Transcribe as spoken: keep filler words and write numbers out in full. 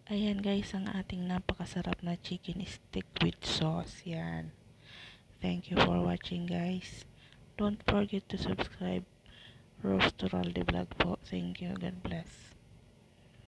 Ayan guys, ang ating napakasarap na chicken stick with sauce. Yan. Thank you for watching guys. Don't forget to subscribe. Rose Toralde Vlog po. Thank you. God bless.